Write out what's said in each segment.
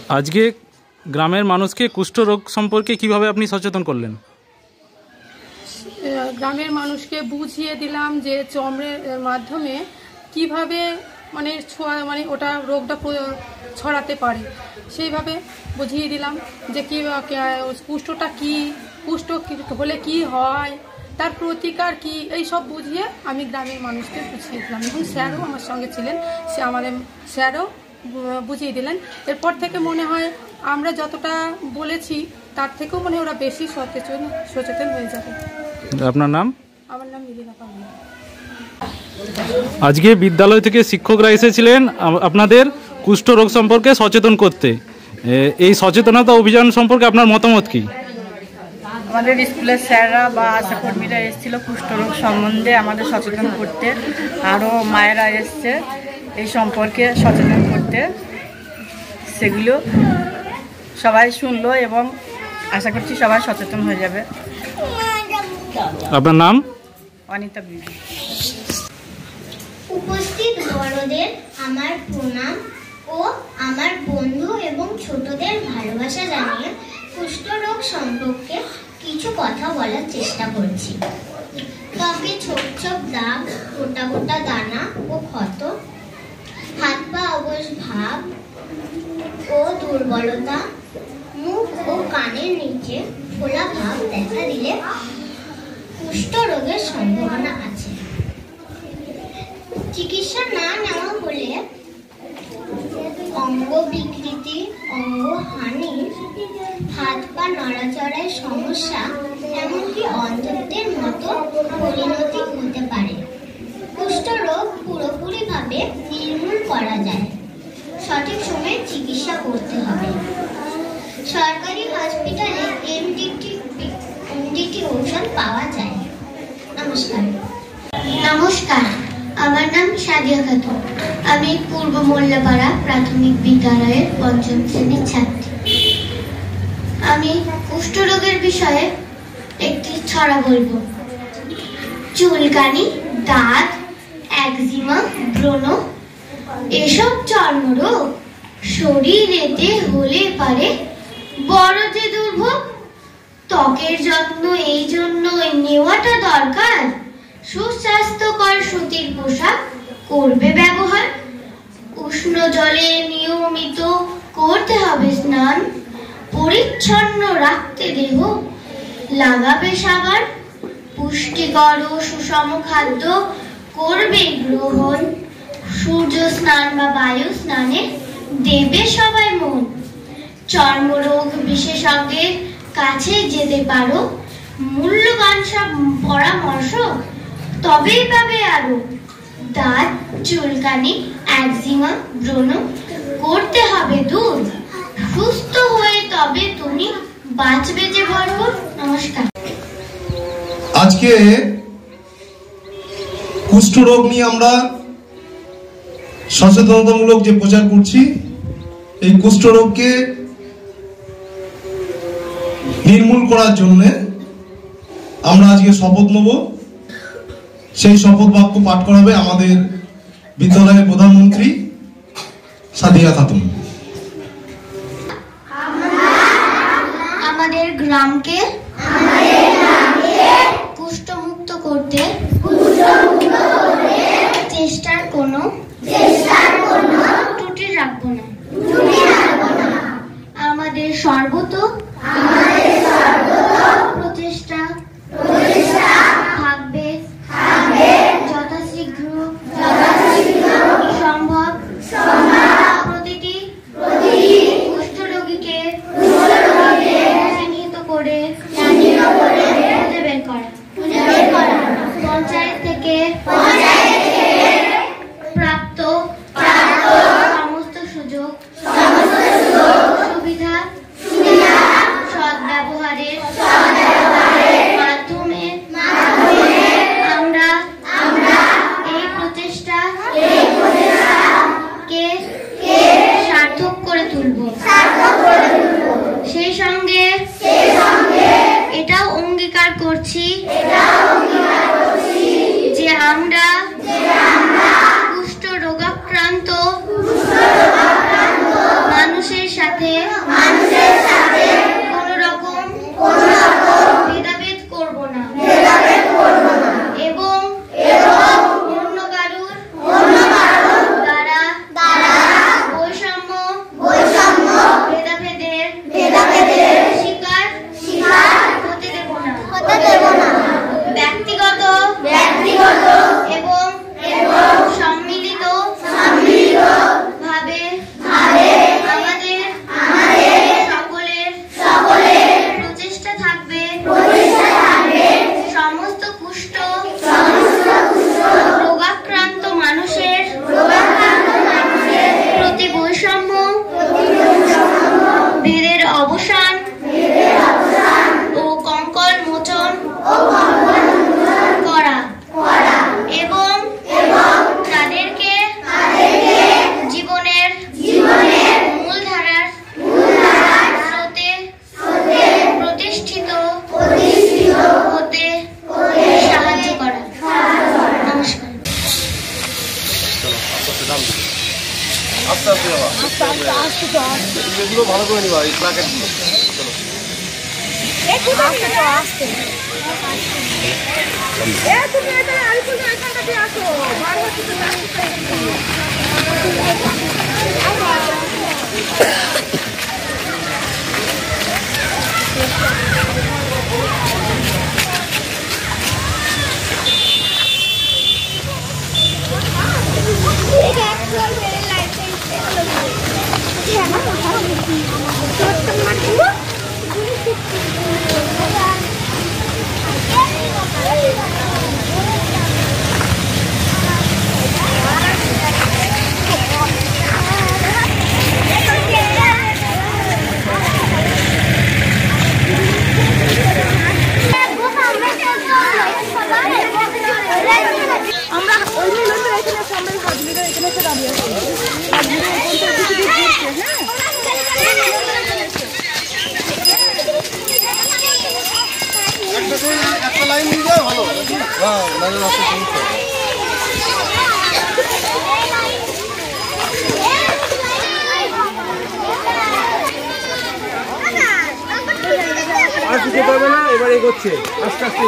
আজকে গ্রামের মানুষকে কুষ্ঠরোগ সম্পর্কে কিভাবে আপনি সচেতন করলেন? গ্রামের মানুষকে বুঝিয়ে দিলাম যে চর্মের মাধ্যমে কিভাবে মানে ওটা রোগটা ছড়াতে পারে, সেইভাবে বুঝিয়ে দিলাম যে কি কুষ্ঠটা কি, কুষ্ঠ হলে কি হয়, তার প্রতিকার কি, এই সব বুঝিয়ে আমি গ্রামের মানুষকে বুঝিয়ে দিলাম। এবং স্যারও আমার সঙ্গে ছিলেন, আমাদের স্যারও বুঝিয়ে দিলেন। এরপর থেকে মনে হয় আমরা যতটা বলেছি তার থেকেও মনে হয় ওরা বেশি সচেতন হয়ে যাবে। আপনার নাম? আমার নাম মিলিনা পাল। আজকে বিদ্যালয় থেকে শিক্ষকরা এসেছিলেন আপনাদের কুষ্ঠরোগ সম্পর্কে সচেতন করতে। এই সচেতনতা অভিযান সম্পর্কে আপনার মতামত কি? আমাদের স্কুলের স্যাররা বা আশাকর্মীরা এসেছিল কুষ্ঠরোগ সম্বন্ধে আমাদের সচেতন করতে, আরও মায়েরা এসছে এই সম্পর্কে সচেতন করতে। সেগুলো সবাই শুনলো এবং আশা করছি সবাই সচেতন হয়ে যাবে। আপনার নাম? অনিতা বিবি। উপস্থিত বড়দের আমার প্রণাম ও আমার বন্ধু এবং ছোটদের ভালোবাসা জানিয়ে কুষ্ঠরোগ সম্পর্কে কিছু কথা বলার চেষ্টা করছি। ত্বকে ছোপ ছোপ দাগ, গোটা গোটা দানা ও ক্ষত, হাত পা অবশ ভাব ও দুর্বলতা, মুখ ও কানের নিচে ফোলা ভাব দেখা দিলে কুষ্ঠরোগের সম্ভাবনা আছে। চিকিৎসা না নেওয়া হলে অঙ্গ বিকৃতি, অঙ্গহানি, হাত পা নড়াচড়ায় সমস্যা, এমনকি অন্ধত্বের মতো পরিণতি হতে পারে। কুষ্ঠরোগ পুরোপুরিভাবে নির্মূল করা যায়, সঠিক সময়ে চিকিৎসা করতে হবে। সরকারি হসপিটালে এমডিটি ঔষধ পাওয়া যায়। নমস্কার। নমস্কার, আমার নাম সাদিয়া খাতুন। আমি পূর্ব মোল্লাপাড়া প্রাথমিক বিদ্যালয়ের ৫ম শ্রেণীর ছাত্রী। আমি কুষ্ঠরোগের বিষয়ে একটি ছড়া বলবো। চুলকানি, দাঁত, একজিমা, ব্রণ এসব চর্মরোগ শরীরেতে হলে পারে বড় যে দুর্ভোগ। ত্বকের যত্ন এই জন্য নেওয়াটা দরকার। সুস্বাস্থ্যকর সুতির পোশাক করবে ব্যবহার। উষ্ণ জলে নিয়মিত করতে হবে স্নান। পরিচ্ছন্ন রাখতে দেহ, লাগাবে সাবান। পুষ্টিকর ও সুষম খাদ্য করবে গ্রহণ। সূর্য স্নান বা বায়ু স্নানে দেবে সবাই মন। চর্মরোগ বিশেষজ্ঞের কাছে যেতে পারো, মূল্যবান সব পরামর্শ তবেই পাবে আরো। দাঁত, চুলকানি, একজিমা, ব্রণ করতে হবে দূর। সুস্থ হয়ে তবে তুমি বাঁচবে যে ভরপুর। নমস্কার। আজকে কুষ্ঠরোগ নিয়ে আমরা সচেতনতামূলক যে প্রচার করছি, এই কুষ্ঠরোগকে নির্মূল করার জন্য আমরা আজকে শপথ নেব। সেই শপথ বাক্য পাঠ করাবে আমাদের বিদ্যালয়ের প্রধানমন্ত্রী সাদিয়া খাতুন। আমাদের গ্রামকে কুষ্ঠমুক্ত করতে চেষ্টার কোনো ত্রুটি রাখবো না। আমাদের সর্বত প্রচেষ্টা থাকবে যথাশীঘ্র সম্ভব প্রতিটি কুষ্ঠরোগীকে চিহ্নিত করে খুঁজে বের করা। পঞ্চায়েত থেকে প্রাপ্ত সমস্ত সুযোগ সুবিধা সদ্ব্যবহারের মাধ্যমে আমরা এই প্রচেষ্টাকে সার্থক করে তুলব। সেই সঙ্গে এটাও অঙ্গীকার করছি যে আমরা কুষ্ঠ রোগাক্রান্ত মানুষের সাথে সঙ্গে নিবা এই প্লাকেট দিয়ে। একটা লাইন নিয়ে যাও ভালো। হ্যাঁ মানে আর কিছু করবে না, এবার এগোচ্ছে আস্তে আস্তে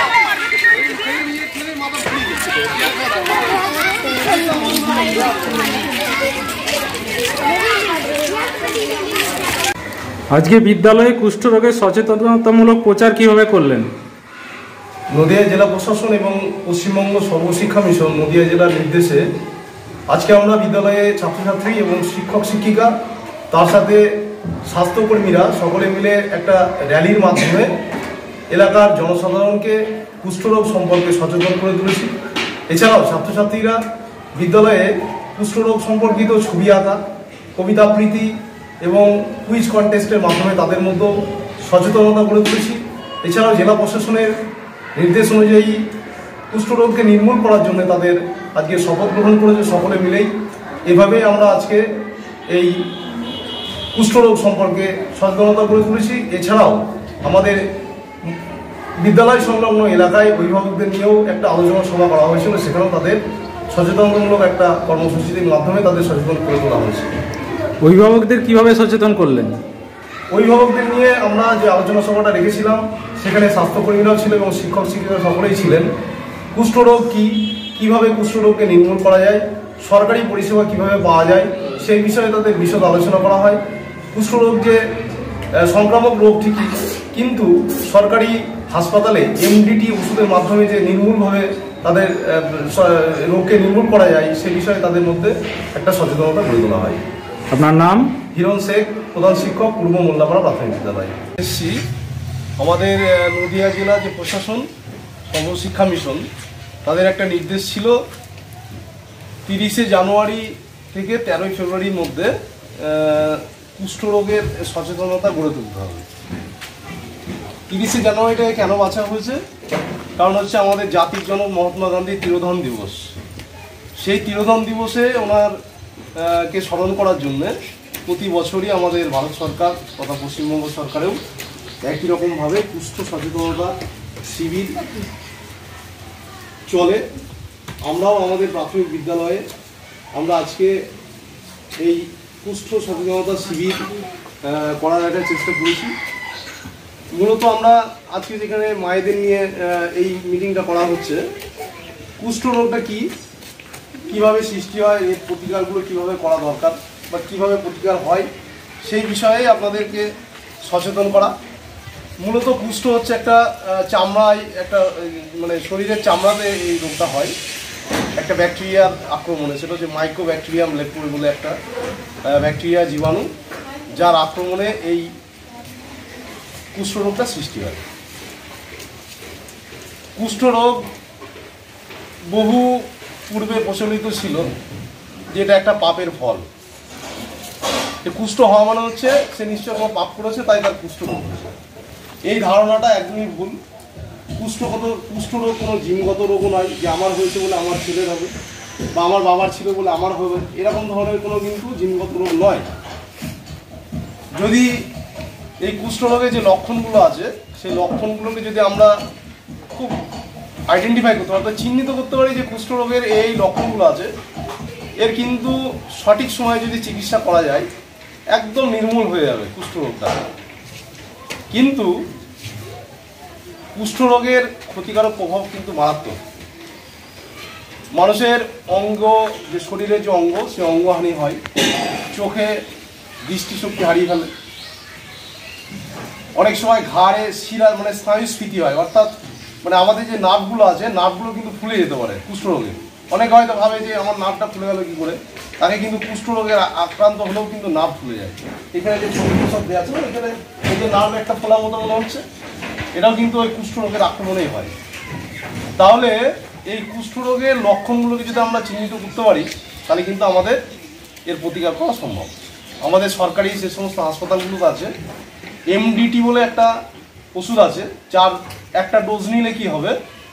আজকে বিদ্যালয়ে কুষ্ঠরোগের সচেতনতামূলক প্রচার কিভাবে করলেন? নদিয়া জেলা প্রশাসন এবং পশ্চিমবঙ্গ সর্বশিক্ষা মিশন নদিয়া জেলার নির্দেশে আজকে আমরা বিদ্যালয়ে ছাত্রছাত্রী এবং শিক্ষক শিক্ষিকা তার সাথে স্বাস্থ্যকর্মীরা সকলে মিলে একটা র্যালির মাধ্যমে এলাকার জনসাধারণকে কুষ্ঠরোগ সম্পর্কে সচেতন করে তুলেছি। এছাড়াও ছাত্রছাত্রীরা বিদ্যালয়ে কুষ্ঠরোগ সম্পর্কিত ছবি আঁকা, কবিতা আবৃত্তি এবং কুইজ কন্টেস্টের মাধ্যমে তাদের মধ্যে সচেতনতা গড়ে তুলেছি। এছাড়াও জেলা প্রশাসনের নির্দেশ অনুযায়ী কুষ্ঠরোগকে নির্মূল করার জন্য তাদের আজকে শপথ গ্রহণ করেছে সকলে মিলেই। এভাবে আমরা আজকে এই কুষ্ঠরোগ সম্পর্কে সচেতনতা গড়ে তুলেছি। এছাড়াও আমাদের বিদ্যালয় সংলগ্ন এলাকায় অভিভাবকদের নিয়েও একটা আলোচনা সভা করা হয়েছিল, সেখানেও তাদের সচেতনতামূলক একটা কর্মসূচির মাধ্যমে তাদের সচেতন করে তোলা হয়েছে। অভিভাবকদের কিভাবে সচেতন করলেন? অভিভাবকদের নিয়ে আমরা যে আলোচনা সভাটা রেখেছিলাম সেখানে স্বাস্থ্যকর্মীরাও ছিল এবং শিক্ষক শিক্ষিকা সকলেই ছিলেন। কুষ্ঠরোগ কী, কীভাবে কুষ্ঠরোগকে নির্মূল করা যায়, সরকারি পরিষেবা কিভাবে পাওয়া যায় সেই বিষয়ে তাদের বিশদ আলোচনা করা হয়। কুষ্ঠরোগ যে সংক্রামক রোগ ঠিকই, কিন্তু সরকারি হাসপাতালে এমডিটি ওষুধের মাধ্যমে যে নির্মূলভাবে তাদের রোগকে নির্মূল করা যায় সে বিষয়ে তাদের মধ্যে একটা সচেতনতা গড়ে তোলা হয়। আপনার নাম? হিরণ শেখ, প্রধান শিক্ষক, পূর্ব মোল্লাপাড়া প্রাথমিক বিদ্যালয়। এসছি আমাদের নদিয়া জেলা যে প্রশাসন সর্বশিক্ষা মিশন তাদের একটা নির্দেশ ছিল 30শে জানুয়ারি থেকে 13ই ফেব্রুয়ারির মধ্যে কুষ্ঠরোগের সচেতনতা গড়ে তুলতে হবে। 30শে জানুয়ারিটাকে কেন বাছা হয়েছে? কারণ হচ্ছে আমাদের জাতির জনক মহাত্মা গান্ধীর তিরোধান দিবস। সেই তিরোধান দিবসে ওনার কে স্মরণ করার জন্য প্রতি বছরই আমাদের ভারত সরকার তথা পশ্চিমবঙ্গ সরকারেও একই রকমভাবে কুষ্ঠ সচেতনতা শিবির চলে। আমরাও আমাদের প্রাথমিক বিদ্যালয়ে আমরা আজকে এই কুষ্ঠ সচেতনতা শিবির করার একটা চেষ্টা করেছি। মূলত আমরা আজকে যেখানে মায়েদের নিয়ে এই মিটিংটা করা হচ্ছে, কুষ্ঠ রোগটা কী, কীভাবে সৃষ্টি হয়, এর প্রতিকারগুলো কীভাবে করা দরকার বা কীভাবে প্রতিকার হয় সেই বিষয়ে আপনাদেরকে সচেতন করা। মূলত কুষ্ঠ হচ্ছে একটা চামড়ায় একটা মানে শরীরের চামড়াতে এই রোগটা হয় একটা ব্যাকটেরিয়ার আক্রমণে। সেটা হচ্ছে মাইক্রোব্যাকটেরিয়াম লেপ্টোরি বলে একটা ব্যাকটেরিয়া জীবাণু, যার আক্রমণে এই কুষ্ঠরোগটা সৃষ্টি হয়। কুষ্ঠরোগ বহু পূর্বে প্রচলিত ছিল যে এটা একটা পাপের ফল। কুষ্ঠ হওয়া মানে হচ্ছে সে নিশ্চয় কোনো পাপ করেছে তাই তার কুষ্ঠরোগ হয়েছে। এই ধারণাটা একদমই ভুল। কুষ্ঠরোগ কোনো জিনগত রোগও নয় যে আমার হয়েছে বলে আমার ছেলের হবে বা আমার বাবার ছিল বলে আমার হবে, এরকম ধরনের কোনো কিন্তু জিনগত রোগ নয়। যদি এই কুষ্ঠরোগের যে লক্ষণগুলো আছে সেই লক্ষণগুলোকে যদি আমরা খুব আইডেন্টিফাই করতে পারি, অর্থাৎ চিহ্নিত করতে পারি যে কুষ্ঠরোগের এই লক্ষণগুলো আছে, এর কিন্তু সঠিক সময়ে যদি চিকিৎসা করা যায় একদম নির্মূল হয়ে যাবে কুষ্ঠরোগটা। কিন্তু কুষ্ঠরোগের ক্ষতিকারক প্রভাব কিন্তু মারাত্মক। মানুষের অঙ্গ, যে শরীরের যে অঙ্গ, সে অঙ্গহানি হয়, চোখে দৃষ্টিশক্তি হারিয়ে ফেলে, অনেক সময় ঘাড়ে শিরা মানে স্নায়ুস্ফীতি হয়, অর্থাৎ মানে আমাদের যে নার্ভগুলো আছে নার্ভগুলো কিন্তু ফুলে যেতে পারে কুষ্ঠরোগে। অনেকে হয়তো ভাবে যে আমার নার্ভটা ফুলে গেল কী করে, তাকে কিন্তু কুষ্ঠরোগের আক্রান্ত হলেও কিন্তু নার্ভ ফুলে যায়। এখানে যে ছবিগুলো সব দেওয়া আছে না, এখানে এই যে নার্ভ একটা ফোলা মতো মনে হচ্ছে, এটাও কিন্তু ওই কুষ্ঠরোগের আক্রমণেই হয়। তাহলে এই কুষ্ঠরোগের লক্ষণগুলোকে যদি আমরা চিহ্নিত করতে পারি, তাহলে কিন্তু আমাদের এর প্রতিকার করা সম্ভব। আমাদের সরকারি যে সমস্ত হাসপাতালগুলো আছে, এমডিটি বলে একটা ওষুধ আছে, যার একটা ডোজ নিলে কি হবে,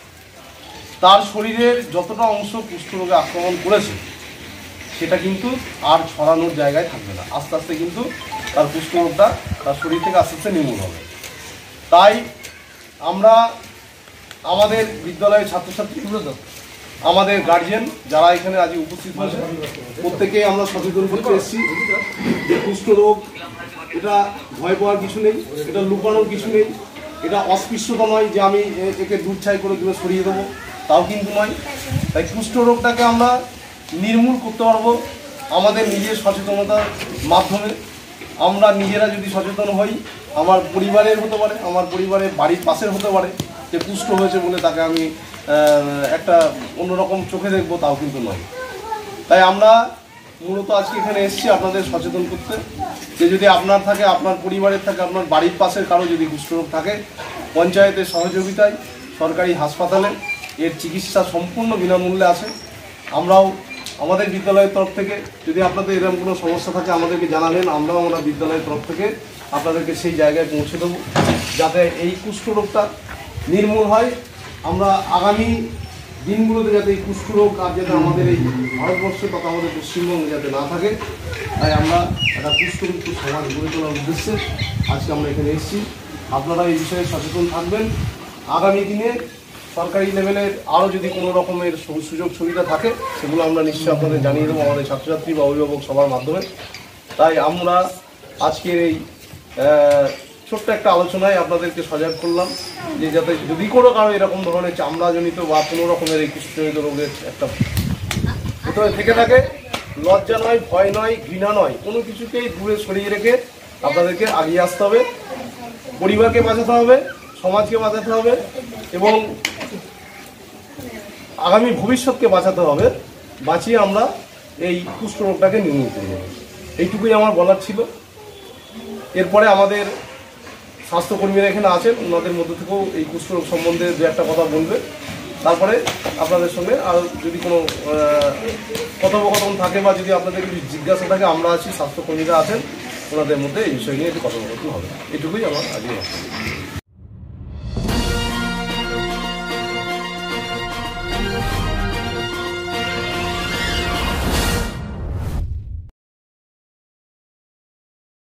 তার শরীরের যতটা অংশ কুষ্ঠরোগে আক্রমণ করেছে সেটা কিন্তু আর ছড়ানোর জায়গায় থাকবে না। আস্তে আস্তে কিন্তু তার কুষ্ঠরোগটা তার শরীর থেকে আস্তে আস্তে নির্মূল হবে। তাই আমরা আমাদের বিদ্যালয়ের ছাত্রছাত্রীগুলো, আমাদের গার্জিয়ান যারা এখানে আজ উপস্থিত হয়েছে, প্রত্যেকেই আমরা সচেতন করতে এসেছি যে কুষ্ঠরোগ এটা ভয় পাওয়ার কিছু নেই, এটা লুকানোর কিছু নেই, এটা অস্পৃশ্যতা নয় যে আমি একে দূরছাই করে দূরে সরিয়ে দেবো, তাও কিন্তু নয়। তাই কুষ্ঠরোগটাকে আমরা নির্মূল করতে পারবো আমাদের নিজের সচেতনতার মাধ্যমে। আমরা নিজেরা যদি সচেতন হই, আমার পরিবারের হতে পারে, আমার পরিবারের বাড়ির পাশের হতে পারে, যে কুষ্ঠ হয়েছে বলে তাকে আমি একটা অন্যরকম চোখে দেখবো, তাও কিন্তু নয়। তাই আমরা মূলত আজকে এখানে এসেছি আপনাদের সচেতন করতে, যে যদি আপনার থাকে, আপনার পরিবারের থাকে, আপনার বাড়ির পাশের কারো যদি কুষ্ঠরোগ থাকে, পঞ্চায়েতের সহযোগিতায় সরকারি হাসপাতালে এর চিকিৎসা সম্পূর্ণ বিনামূল্যে আছে। আমরাও আমাদের বিদ্যালয়ের তরফ থেকে, যদি আপনাদের এরকম কোনো সমস্যা থাকে আমাদেরকে জানালেন, আমরাও আমরা বিদ্যালয়ের তরফ থেকে আপনাদেরকে সেই জায়গায় পৌঁছে দেবো, যাতে এই কুষ্ঠরোগটা নির্মূল হয়। আমরা আগামী দিনগুলোতে যাতে এই কুষ্ঠরোগ আর যাতে আমাদের এই ভারতবর্ষে তথা আমাদের পশ্চিমবঙ্গে যাতে না থাকে, তাই আমরা একটা কুষ্ঠমুক্ত সমাজ গড়ে তোলার উদ্দেশ্যে আজকে আমরা এখানে এসেছি। আপনারা এই বিষয়ে সচেতন থাকবেন। আগামী দিনে সরকারি লেভেলের আরও যদি কোনো রকমের সুযোগ সুবিধা থাকে, সেগুলো আমরা নিশ্চয়ই আপনাদের জানিয়ে দেবো আমাদের ছাত্রছাত্রী বা অভিভাবক সবার মাধ্যমে। তাই আমরা আজকের এই ছোট্ট একটা আলোচনায় আপনাদেরকে সজাগ করলাম, যে যাতে যদি কোনো কারো এরকম ধরনের চামড়াজনিত বা কোনো রকমের এই কুষ্ঠজনিত রোগের একটা ভিতরে থেকে থাকে, লজ্জা নয়, ভয় নয়, ঘৃণা নয়, কোনো কিছুকেই দূরে সরিয়ে রেখে আপনাদেরকে এগিয়ে আসতে হবে। পরিবারকে বাঁচাতে হবে, সমাজকে বাঁচাতে হবে এবং আগামী ভবিষ্যৎকে বাঁচাতে হবে। বাঁচিয়ে আমরা এই কুষ্ঠরোগটাকে নির্মূল করব। এইটুকুই আমার বলার ছিল। এরপরে আমাদের স্বাস্থ্যকর্মীরা এখানে আছেন, ওনাদের মধ্যে থেকেও এই কুষ্ঠরোগ সম্বন্ধে দু একটা কথা বলবে। তারপরে আপনাদের সঙ্গে আর যদি কোনো কথোপকথন থাকে বা যদি আপনাদের কিছু জিজ্ঞাসা থাকে, আমরা আছি, স্বাস্থ্যকর্মীরা আছেন, ওনাদের মধ্যে এই বিষয় নিয়ে একটু কথোপকথন হবে। এটুকুই আমার আজকে।